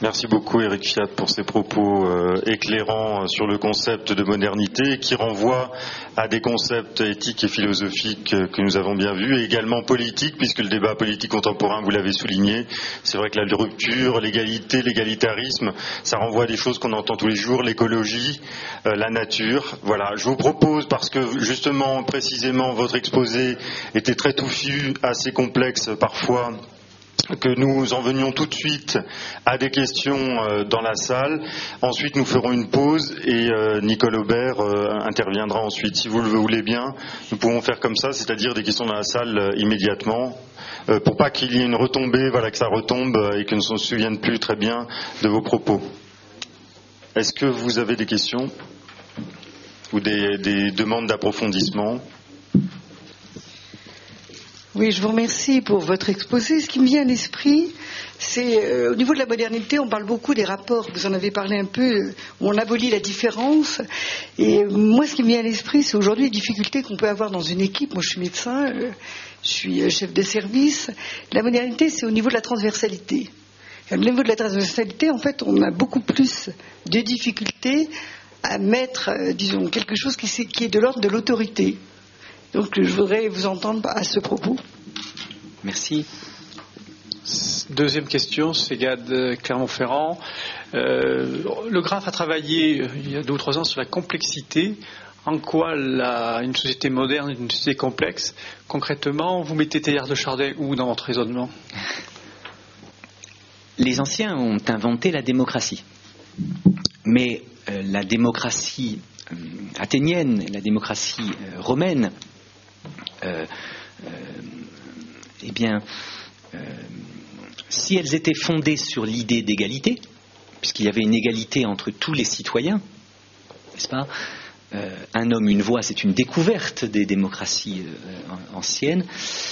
Merci beaucoup Éric Fiat pour ces propos éclairants sur le concept de modernité qui renvoie à des concepts éthiques et philosophiques que nous avons bien vus et également politiques puisque le débat politique contemporain, vous l'avez souligné, c'est vrai que la rupture, l'égalité, l'égalitarisme, ça renvoie à des choses qu'on entend tous les jours, l'écologie, la nature. Voilà, je vous propose, parce que justement, précisément, votre exposé était très touffu, assez complexe parfois, que nous en venions tout de suite à des questions dans la salle. Ensuite, nous ferons une pause et Nicole Aubert interviendra ensuite. Si vous le voulez bien, nous pouvons faire comme ça, c'est-à-dire des questions dans la salle immédiatement, pour pas qu'il y ait une retombée, voilà, que ça retombe et que nous ne se souvienne plus très bien de vos propos. Est-ce que vous avez des questions ou des demandes d'approfondissement ? Oui, je vous remercie pour votre exposé. Ce qui me vient à l'esprit, c'est au niveau de la modernité, on parle beaucoup des rapports. Vous en avez parlé un peu, où on abolit la différence. Et moi, ce qui me vient à l'esprit, c'est aujourd'hui les difficultés qu'on peut avoir dans une équipe. Moi, je suis médecin, je suis chef de service. La modernité, c'est au niveau de la transversalité. Et au niveau de la transversalité, en fait, on a beaucoup plus de difficultés à mettre, disons, quelque chose qui est de l'ordre de l'autorité. Donc je voudrais vous entendre à ce propos. Merci. Deuxième question, c'est Gad Clermont-Ferrand. Le Graphe a travaillé il y a 2 ou 3 ans sur la complexité. En quoi une société moderne est une société complexe? Concrètement, vous mettez Teilhard de Chardin où dans votre raisonnement? Les anciens ont inventé la démocratie. Mais la démocratie athénienne, la démocratie romaine, si elles étaient fondées sur l'idée d'égalité, puisqu'il y avait une égalité entre tous les citoyens, n'est-ce pas, un homme, une voix, c'est une découverte des démocraties anciennes,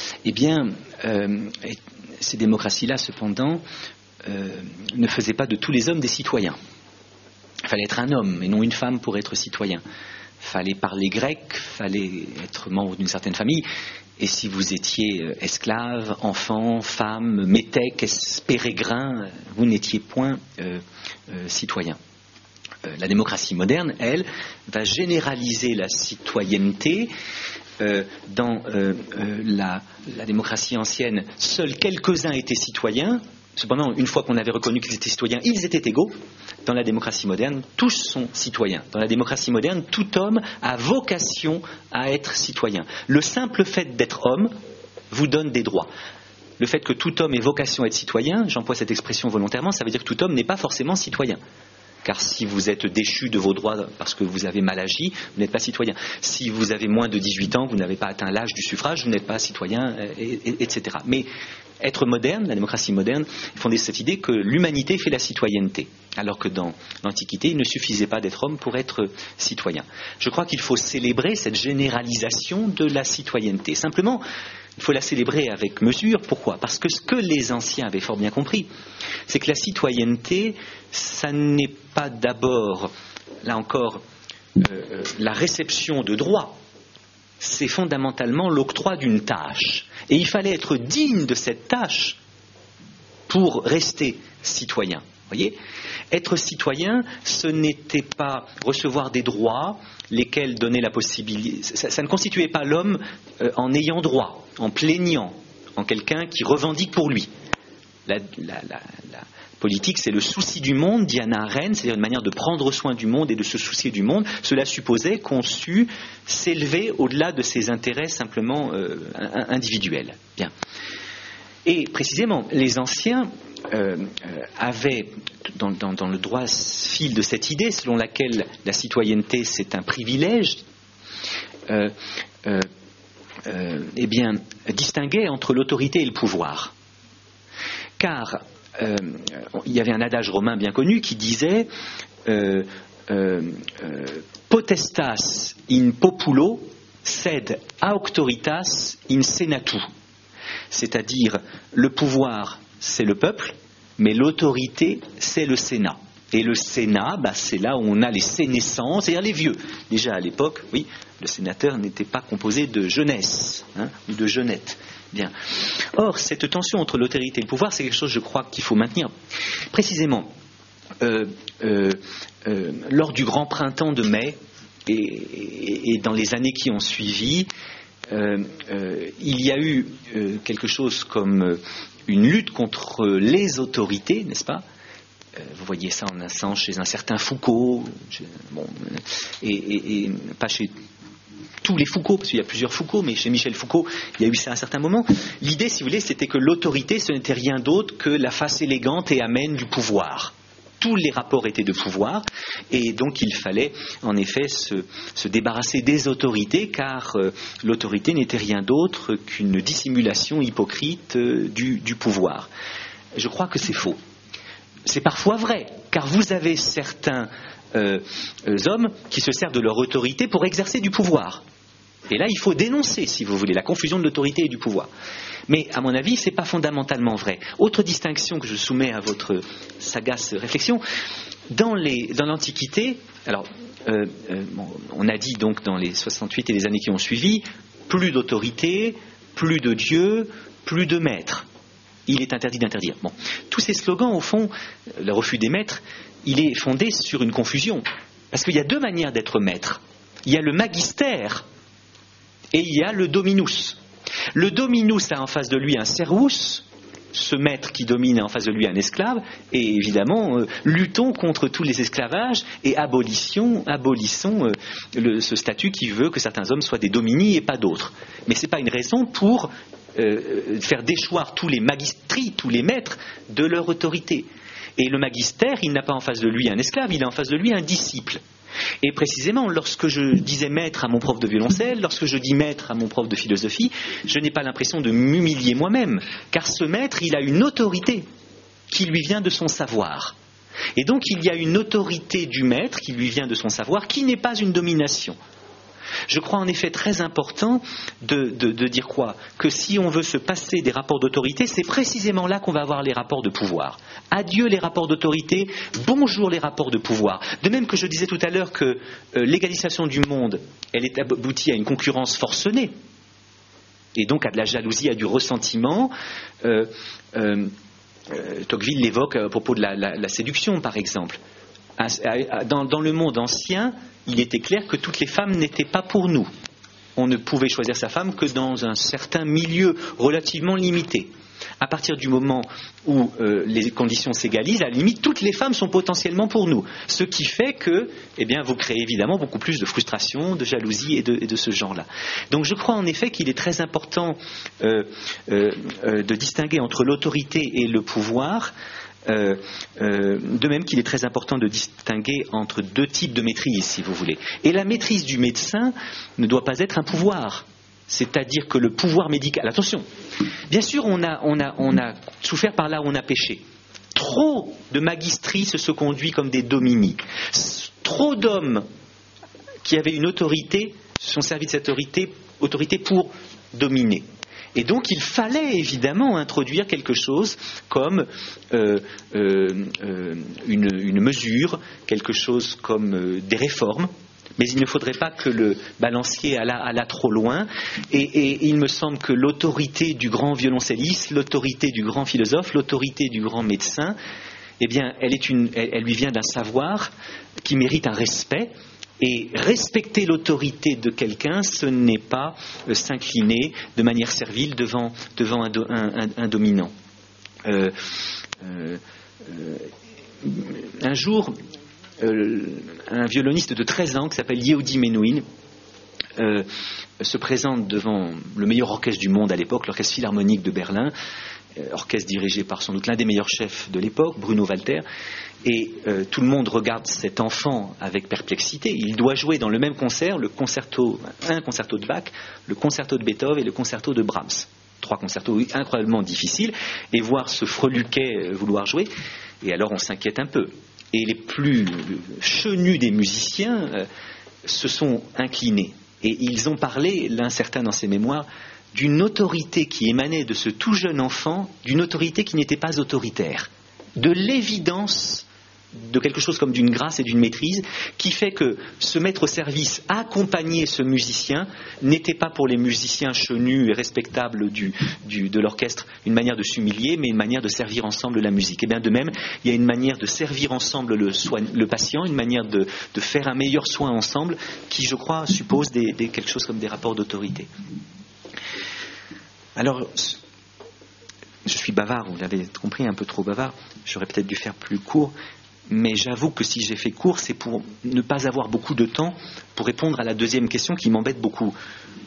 ces démocraties-là, cependant, ne faisaient pas de tous les hommes des citoyens. Il fallait être un homme et non une femme pour être citoyen. Il fallait parler grec, il fallait être membre d'une certaine famille. Et si vous étiez esclave, enfant, femme, métèque, pérégrin, vous n'étiez point citoyen. La démocratie moderne, elle, va généraliser la citoyenneté. Dans la démocratie ancienne, seuls quelques-uns étaient citoyens. Cependant, une fois qu'on avait reconnu qu'ils étaient citoyens, ils étaient égaux. Dans la démocratie moderne, tous sont citoyens. Dans la démocratie moderne, tout homme a vocation à être citoyen. Le simple fait d'être homme vous donne des droits. Le fait que tout homme ait vocation à être citoyen, j'emploie cette expression volontairement, ça veut dire que tout homme n'est pas forcément citoyen. Car si vous êtes déchu de vos droits parce que vous avez mal agi, vous n'êtes pas citoyen. Si vous avez moins de 18 ans, vous n'avez pas atteint l'âge du suffrage, vous n'êtes pas citoyen, etc. Mais être moderne, la démocratie moderne, est fondée sur cette idée que l'humanité fait la citoyenneté. Alors que dans l'Antiquité, il ne suffisait pas d'être homme pour être citoyen. Je crois qu'il faut célébrer cette généralisation de la citoyenneté. Simplement, il faut la célébrer avec mesure. Pourquoi ? Parce que ce que les anciens avaient fort bien compris, c'est que la citoyenneté, ça n'est pas d'abord, là encore, la réception de droits. C'est fondamentalement l'octroi d'une tâche. Et il fallait être digne de cette tâche pour rester citoyen. Voyez ? Être citoyen, ce n'était pas recevoir des droits, lesquels donnaient la possibilité. Ça ne constituait pas l'homme en ayant droit, en plaignant, en quelqu'un qui revendique pour lui. La politique, c'est le souci du monde, dit Hannah Arendt, c'est-à-dire une manière de prendre soin du monde et de se soucier du monde. Cela supposait qu'on sût s'élever au-delà de ses intérêts simplement individuels. Bien. Et précisément, les anciens avaient, dans le droit fil de cette idée selon laquelle la citoyenneté c'est un privilège, distinguaient entre l'autorité et le pouvoir. Car il y avait un adage romain bien connu qui disait potestas in populo sed auctoritas in senatu, c'est-à-dire le pouvoir c'est le peuple, mais l'autorité c'est le Sénat. Et le Sénat, c'est là où on a les sénescents, c'est-à-dire les vieux. Déjà à l'époque, oui, le sénateur n'était pas composé de jeunesse ou de jeunette. Bien. Or, cette tension entre l'autorité et le pouvoir, c'est quelque chose, je crois, qu'il faut maintenir. Précisément, lors du grand printemps de mai et dans les années qui ont suivi, il y a eu quelque chose comme une lutte contre les autorités, n'est-ce pas ? Vous voyez ça en un sens chez un certain Foucault, et pas chez tous les Foucault, parce qu'il y a plusieurs Foucault, mais chez Michel Foucault, il y a eu ça à un certain moment. L'idée, si vous voulez, c'était que l'autorité, ce n'était rien d'autre que la face élégante et amène du pouvoir. Tous les rapports étaient de pouvoir, et donc il fallait en effet se débarrasser des autorités, car l'autorité n'était rien d'autre qu'une dissimulation hypocrite du pouvoir. Je crois que c'est faux. C'est parfois vrai, car vous avez certains hommes qui se servent de leur autorité pour exercer du pouvoir. Et là, il faut dénoncer, si vous voulez, la confusion de l'autorité et du pouvoir. Mais, à mon avis, ce n'est pas fondamentalement vrai. Autre distinction que je soumets à votre sagace réflexion, dans l'Antiquité, alors, on a dit donc dans les 68 et les années qui ont suivi, plus d'autorité, plus de Dieu, plus de maître. Il est interdit d'interdire. Bon. Tous ces slogans, au fond, le refus des maîtres, il est fondé sur une confusion. Parce qu'il y a deux manières d'être maître. Il y a le magistère et il y a le dominus. Le dominus a en face de lui un servus, ce maître qui domine a en face de lui un esclave, et évidemment, luttons contre tous les esclavages et abolissons ce statut qui veut que certains hommes soient des dominis et pas d'autres. Mais ce n'est pas une raison pour faire déchoir tous les magistri, tous les maîtres de leur autorité. Et le magistère, il n'a pas en face de lui un esclave, il a en face de lui un disciple. Et précisément, lorsque je disais maître à mon prof de violoncelle, lorsque je dis maître à mon prof de philosophie, je n'ai pas l'impression de m'humilier moi-même, car ce maître, il a une autorité qui lui vient de son savoir. Et donc, il y a une autorité du maître qui lui vient de son savoir, qui n'est pas une domination. Je crois en effet très important de dire quoi ? Que si on veut se passer des rapports d'autorité, c'est précisément là qu'on va avoir les rapports de pouvoir. Adieu les rapports d'autorité, bonjour les rapports de pouvoir. De même que je disais tout à l'heure que l'égalisation du monde, elle est aboutie à une concurrence forcenée, et donc à de la jalousie, à du ressentiment. Tocqueville l'évoque à propos de la séduction, par exemple. Dans le monde ancien, il était clair que toutes les femmes n'étaient pas pour nous. On ne pouvait choisir sa femme que dans un certain milieu relativement limité. À partir du moment où les conditions s'égalisent, à la limite, toutes les femmes sont potentiellement pour nous. Ce qui fait que, vous créez évidemment beaucoup plus de frustration, de jalousie et de ce genre-là. Donc je crois en effet qu'il est très important de distinguer entre l'autorité et le pouvoir. De même qu'il est très important de distinguer entre deux types de maîtrise, si vous voulez. Et la maîtrise du médecin ne doit pas être un pouvoir. C'est-à-dire que le pouvoir médical... Attention, bien sûr, on a souffert par là où on a péché. Trop de magistries se conduit comme des dominis. Trop d'hommes qui avaient une autorité se sont servis de cette autorité pour dominer. Et donc il fallait évidemment introduire quelque chose comme une mesure, quelque chose comme des réformes, mais il ne faudrait pas que le balancier allât trop loin. Et il me semble que l'autorité du grand violoncelliste, l'autorité du grand philosophe, l'autorité du grand médecin, elle lui vient d'un savoir qui mérite un respect. Et respecter l'autorité de quelqu'un, ce n'est pas s'incliner de manière servile devant un dominant. Un jour, un violoniste de 13 ans qui s'appelle Yehudi Menuhin se présente devant le meilleur orchestre du monde à l'époque, l'orchestre philharmonique de Berlin, orchestre dirigé par sans doute l'un des meilleurs chefs de l'époque, Bruno Walter. Et tout le monde regarde cet enfant avec perplexité. Il doit jouer dans le même concert un concerto de Bach, le concerto de Beethoven et le concerto de Brahms. 3 concertos incroyablement difficiles. Et voir ce freluquet vouloir jouer. Et alors on s'inquiète un peu. Et les plus chenus des musiciens se sont inclinés. Et ils ont parlé, l'un certain dans ses mémoires, d'une autorité qui émanait de ce tout jeune enfant, d'une autorité qui n'était pas autoritaire. De l'évidence de quelque chose comme d'une grâce et d'une maîtrise, qui fait que se mettre au service, accompagner ce musicien, n'était pas pour les musiciens chenus et respectables de l'orchestre une manière de s'humilier, mais une manière de servir ensemble la musique. Et bien de même, il y a une manière de servir ensemble le patient, une manière de faire un meilleur soin ensemble, qui, je crois, suppose quelque chose comme des rapports d'autorité. Alors, je suis bavard, vous l'avez compris, un peu trop bavard, j'aurais peut-être dû faire plus court, mais j'avoue que si j'ai fait court, c'est pour ne pas avoir beaucoup de temps pour répondre à la deuxième question qui m'embête beaucoup. Pourquoi ?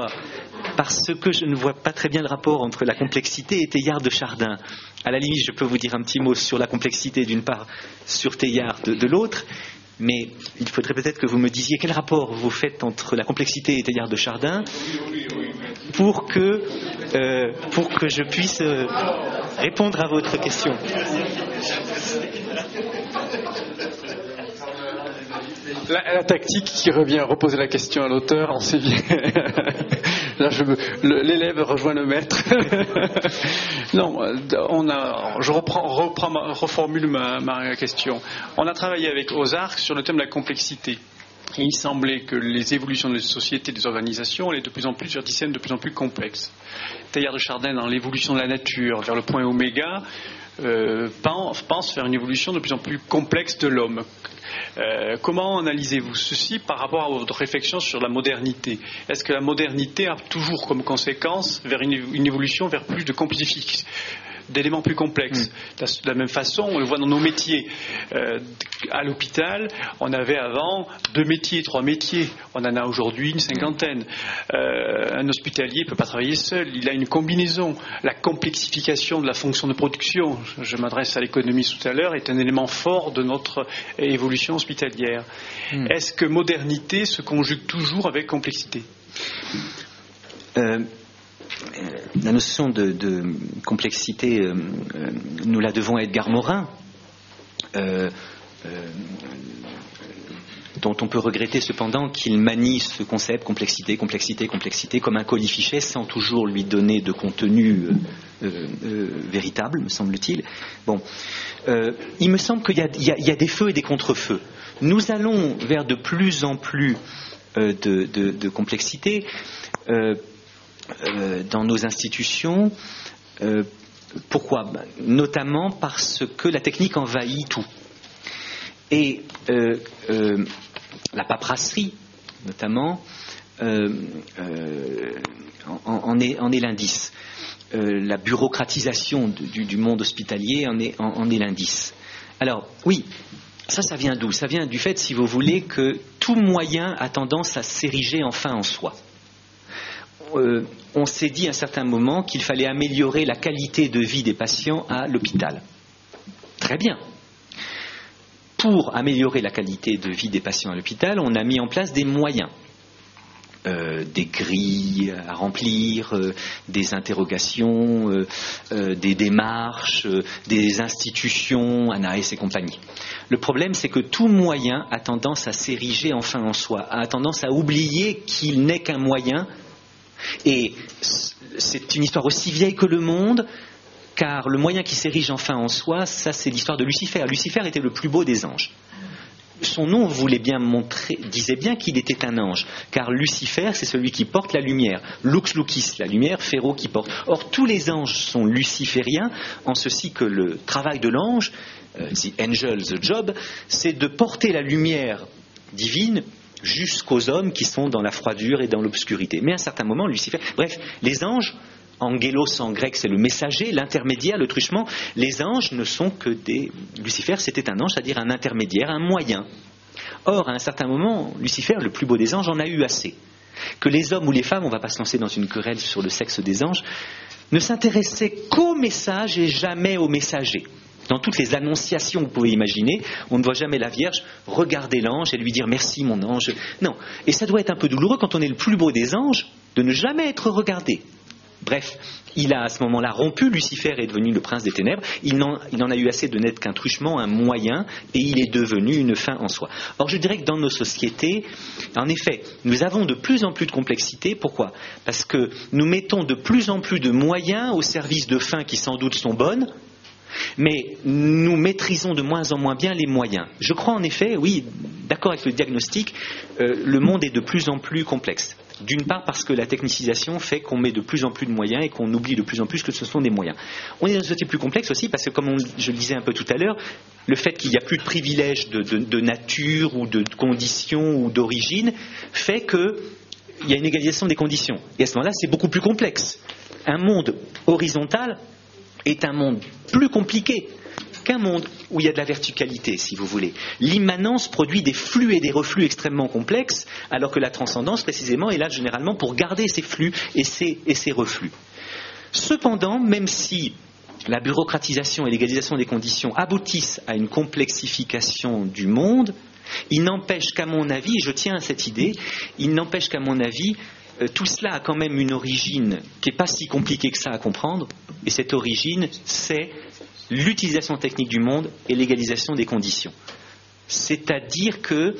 Parce que je ne vois pas très bien le rapport entre la complexité et Teilhard de Chardin. À la limite, je peux vous dire un petit mot sur la complexité d'une part, sur Teilhard de l'autre, mais il faudrait peut-être que vous me disiez quel rapport vous faites entre la complexité et Teilhard de Chardin pour que je puisse répondre à votre question. La tactique qui revient à reposer la question à l'auteur, on sait bien. Là, l'élève rejoint le maître. Non, reformule ma question. On a travaillé avec Ozark sur le thème de la complexité. Et il semblait que les évolutions de la société, des organisations, allaient de plus en plus vers des systèmes de plus en plus complexes. Teilhard de Chardin, dans l'évolution de la nature vers le point oméga, pense faire une évolution de plus en plus complexe de l'homme. Comment analysez-vous ceci par rapport à votre réflexion sur la modernité ? Est-ce que la modernité a toujours comme conséquence vers une évolution vers plus de complexification, d'éléments plus complexes? De la même façon, on le voit dans nos métiers. À l'hôpital, on avait avant 2 métiers, 3 métiers. On en a aujourd'hui une 50aine. Un hospitalier ne peut pas travailler seul. Il a une combinaison. La complexification de la fonction de production, je m'adresse à l'économie tout à l'heure, est un élément fort de notre évolution hospitalière. Est-ce que modernité se conjugue toujours avec complexité ? La notion de complexité, nous la devons à Edgar Morin, dont on peut regretter cependant qu'il manie ce concept complexité comme un colifichet sans toujours lui donner de contenu véritable, me semble-t-il. Bon, il me semble qu'il y a des feux et des contre-feux. Nous allons vers de plus en plus de complexité dans nos institutions. Pourquoi ? Notamment parce que la technique envahit tout. Et la paperasserie, notamment, en est l'indice. La bureaucratisation du monde hospitalier en est l'indice. Alors, oui, ça vient d'où ? Ça vient du fait, si vous voulez, que tout moyen a tendance à s'ériger enfin en soi. On s'est dit à un certain moment qu'il fallait améliorer la qualité de vie des patients à l'hôpital. Très bien. Pour améliorer la qualité de vie des patients à l'hôpital, on a mis en place des moyens. Des grilles à remplir, des interrogations, des démarches, des institutions, ANAES et compagnie. Le problème, c'est que tout moyen a tendance à s'ériger enfin en soi, a tendance à oublier qu'il n'est qu'un moyen. Et c'est une histoire aussi vieille que le monde, car le moyen qui s'érige enfin en soi, ça c'est l'histoire de Lucifer. Lucifer était le plus beau des anges. Son nom disait bien qu'il était un ange, car Lucifer c'est celui qui porte la lumière, Lux Lucis, la lumière, Féro qui porte. Or tous les anges sont lucifériens, en ceci que le travail de l'ange, the angel's job, c'est de porter la lumière divine jusqu'aux hommes qui sont dans la froidure et dans l'obscurité. Mais à un certain moment, Lucifer... Bref, les anges, angelos en grec, c'est le messager, l'intermédiaire, le truchement. Les anges ne sont que des... Lucifer, c'était un ange, c'est-à-dire un intermédiaire, un moyen. Or, à un certain moment, Lucifer, le plus beau des anges, en a eu assez. Que les hommes ou les femmes, on ne va pas se lancer dans une querelle sur le sexe des anges, ne s'intéressaient qu'au message et jamais au messager. Dans toutes les annonciations que vous pouvez imaginer, on ne voit jamais la Vierge regarder l'ange et lui dire « merci mon ange ». Non, et ça doit être un peu douloureux quand on est le plus beau des anges de ne jamais être regardé. Bref, il a à ce moment-là rompu, Lucifer est devenu le prince des ténèbres, il n'en a eu assez de n'être qu'un truchement, un moyen, et il est devenu une fin en soi. Or je dirais que dans nos sociétés, en effet, nous avons de plus en plus de complexité. Pourquoi ? Parce que nous mettons de plus en plus de moyens au service de fins qui sans doute sont bonnes, Mais nous maîtrisons de moins en moins bien les moyens. Je crois en effet, oui, d'accord avec le diagnostic, le monde est de plus en plus complexe. D'une part parce que la technicisation fait qu'on met de plus en plus de moyens et qu'on oublie de plus en plus que ce sont des moyens. On est dans une société plus complexe aussi parce que, comme je le disais un peu tout à l'heure, le fait qu'il n'y a plus de privilèges de nature ou de conditions ou d'origine fait qu'il y a une égalisation des conditions. Et à ce moment-là, c'est beaucoup plus complexe. Un monde horizontal est un monde plus compliqué qu'un monde où il y a de la verticalité, si vous voulez. L'immanence produit des flux et des reflux extrêmement complexes, alors que la transcendance, précisément, est là généralement pour garder ces flux et ces reflux. Cependant, même si la bureaucratisation et l'égalisation des conditions aboutissent à une complexification du monde, il n'empêche qu'à mon avis, et je tiens à cette idée, il n'empêche qu'à mon avis, tout cela a quand même une origine qui n'est pas si compliquée que ça à comprendre, et cette origine, c'est l'utilisation technique du monde et l'égalisation des conditions. C'est-à-dire que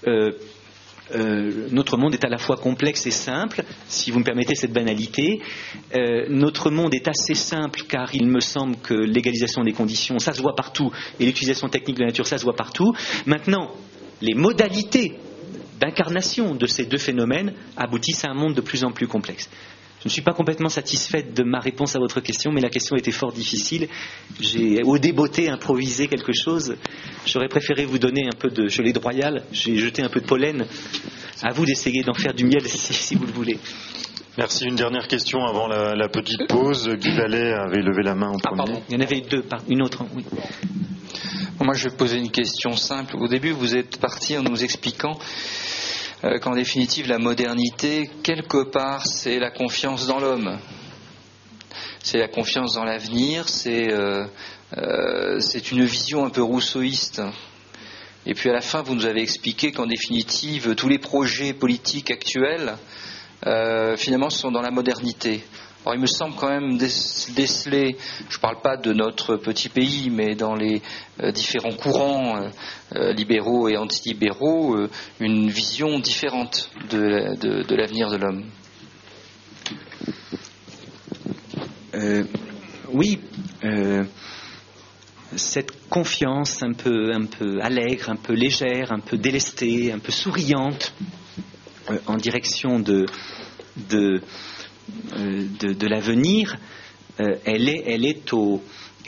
notre monde est à la fois complexe et simple, si vous me permettez cette banalité. Notre monde est assez simple car il me semble que l'égalisation des conditions, ça se voit partout, et l'utilisation technique de la nature, ça se voit partout. Maintenant, les modalités d'incarnation de ces deux phénomènes aboutissent à un monde de plus en plus complexe. Je ne suis pas complètement satisfaite de ma réponse à votre question, mais la question était fort difficile. J'ai, au débeauté, improvisé quelque chose. J'aurais préféré vous donner un peu de gelée de royale. J'ai jeté un peu de pollen. À vous d'essayer d'en faire du miel si vous le voulez. Merci. Une dernière question avant la petite pause. Guy Vallet avait levé la main en premier. Pardon. Il y en avait deux, une autre. Oui. Moi, je vais poser une question simple. Au début, vous êtes parti en nous expliquant qu'en définitive, la modernité, quelque part, c'est la confiance dans l'homme. C'est la confiance dans l'avenir, c'est une vision un peu rousseauiste. Et puis à la fin, vous nous avez expliqué qu'en définitive, tous les projets politiques actuels, finalement, sont dans la modernité. Alors il me semble quand même déceler, je ne parle pas de notre petit pays, mais dans les différents courants libéraux et antilibéraux, une vision différente de l'avenir de l'homme. Oui, cette confiance un peu allègre, un peu légère, un peu délestée, un peu souriante en direction de l'avenir, elle est au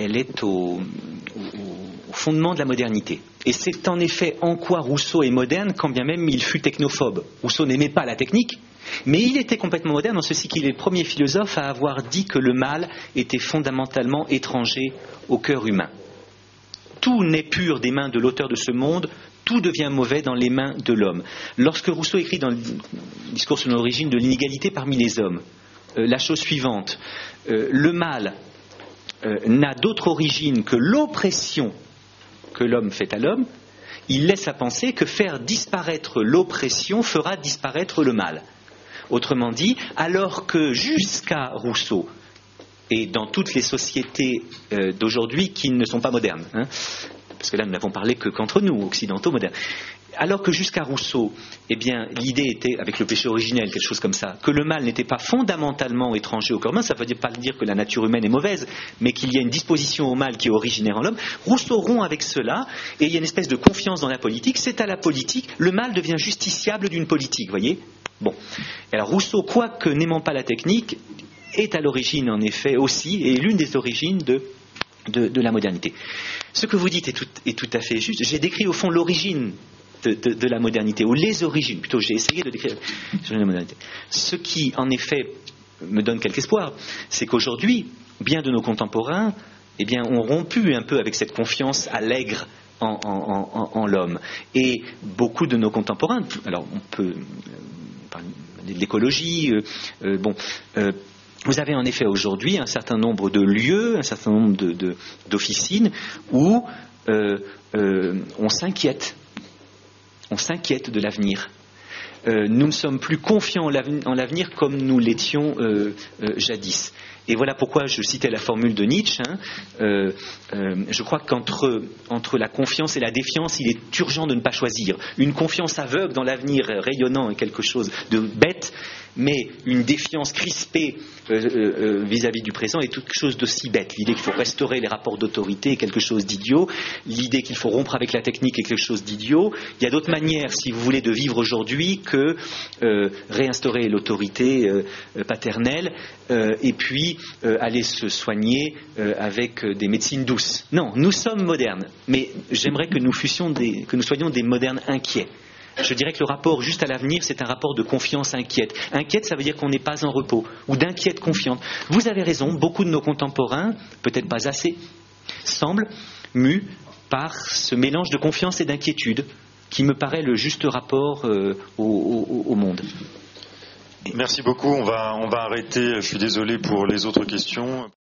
fondement de la modernité. Et c'est en effet en quoi Rousseau est moderne, quand bien même il fut technophobe. Rousseau n'aimait pas la technique, mais il était complètement moderne en ceci qu'il est le premier philosophe à avoir dit que le mal était fondamentalement étranger au cœur humain. Tout n'est pur des mains de l'auteur de ce monde, tout devient mauvais dans les mains de l'homme. Lorsque Rousseau écrit dans le discours sur l'origine de l'inégalité parmi les hommes, la chose suivante, le mal n'a d'autre origine que l'oppression que l'homme fait à l'homme, il laisse à penser que faire disparaître l'oppression fera disparaître le mal. Autrement dit, alors que jusqu'à Rousseau, et dans toutes les sociétés d'aujourd'hui qui ne sont pas modernes, parce que là nous n'avons parlé qu'entre nous, occidentaux modernes, alors que jusqu'à Rousseau, eh bien, l'idée était, avec le péché originel, quelque chose comme ça, que le mal n'était pas fondamentalement étranger au corps humain, ça ne veut pas dire que la nature humaine est mauvaise, mais qu'il y a une disposition au mal qui est originaire en l'homme. Rousseau rompt avec cela, et il y a une espèce de confiance dans la politique. C'est à la politique, le mal devient justiciable d'une politique, voyez ? Bon. Alors Rousseau, quoique n'aimant pas la technique, est à l'origine, en effet, aussi, et l'une des origines de la modernité. Ce que vous dites est tout à fait juste. J'ai décrit au fond l'origine de la modernité, ou les origines, plutôt j'ai essayé de décrire la modernité. Ce qui, en effet, me donne quelque espoir, c'est qu'aujourd'hui, bien de nos contemporains, eh bien, ont rompu un peu avec cette confiance allègre en l'homme. Et beaucoup de nos contemporains, alors on peut parler de l'écologie, vous avez en effet aujourd'hui un certain nombre de lieux, un certain nombre d'officines où on s'inquiète. On s'inquiète de l'avenir. Nous ne sommes plus confiants en l'avenir comme nous l'étions jadis. Et voilà pourquoi je citais la formule de Nietzsche. Je crois qu'entre la confiance et la défiance, il est urgent de ne pas choisir. Une confiance aveugle dans l'avenir rayonnant est quelque chose de bête, mais une défiance crispée vis-à-vis du présent est quelque chose d'aussi bête. L'idée qu'il faut restaurer les rapports d'autorité est quelque chose d'idiot. L'idée qu'il faut rompre avec la technique est quelque chose d'idiot. Il y a d'autres manières, si vous voulez, de vivre aujourd'hui que réinstaurer l'autorité paternelle et puis aller se soigner avec des médecines douces. Non, nous sommes modernes, mais j'aimerais que nous soyons des modernes inquiets. Je dirais que le rapport juste à l'avenir, c'est un rapport de confiance inquiète. Inquiète, ça veut dire qu'on n'est pas en repos, ou d'inquiète confiante. Vous avez raison, beaucoup de nos contemporains, peut-être pas assez, semblent mus par ce mélange de confiance et d'inquiétude qui me paraît le juste rapport au monde. Merci beaucoup, on va arrêter, je suis désolé pour les autres questions.